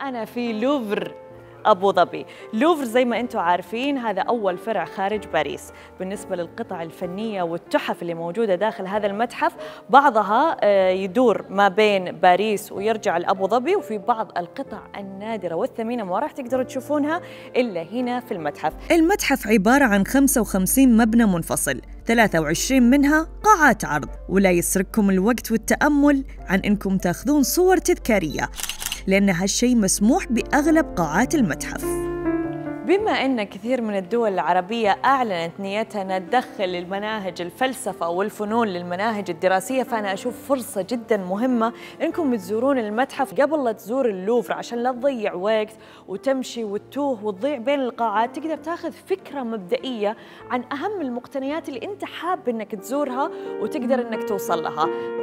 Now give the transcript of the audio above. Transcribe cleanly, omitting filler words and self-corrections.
أنا في لوفر أبو ظبي. لوفر زي ما أنتم عارفين هذا أول فرع خارج باريس. بالنسبة للقطع الفنية والتحف اللي موجودة داخل هذا المتحف، بعضها يدور ما بين باريس ويرجع لأبو ظبي، وفي بعض القطع النادرة والثمينة ما راح تقدروا تشوفونها إلا هنا في المتحف. المتحف عبارة عن 55 مبنى منفصل، 23 منها قاعات عرض، ولا يسرقكم الوقت والتأمل عن إنكم تاخذون صور تذكارية، لأن هالشيء مسموح بأغلب قاعات المتحف. بما أن كثير من الدول العربية أعلنت نيتها أن تدخل المناهج الفلسفة والفنون للمناهج الدراسية، فأنا أشوف فرصة جدا مهمة أنكم تزورون المتحف قبل لا تزور اللوفر، عشان لا تضيع وقت وتمشي وتتوه وتضيع بين القاعات. تقدر تاخذ فكرة مبدئية عن أهم المقتنيات اللي أنت حاب أنك تزورها وتقدر أنك توصل لها.